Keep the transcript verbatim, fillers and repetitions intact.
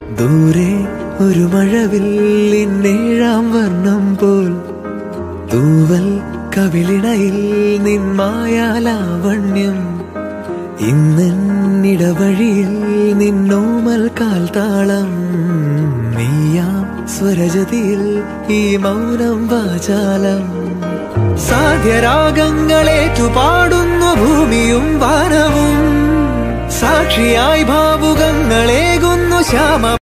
ദൂരെ ഒരു മഴവില്ലിന്നേഴാം വർണ്ണം പോൽ തൂവൽ കവിളിണയിൽ നിന്മായാലാവണ്യം ഇന്നിടവഴിയിൽ നിന്നോമൽ കാൽത്താളം നീയാം സ്വരജതിയിൽ ഈ മൗനം വാചാലം സാധ്യരാഗങ്ങളേറ്റുപാടുന്നു ഭൂമിയും വാനവും സാക്ഷിയായി ഭാവുകങ്ങളേകുന്നു ശ്യാമ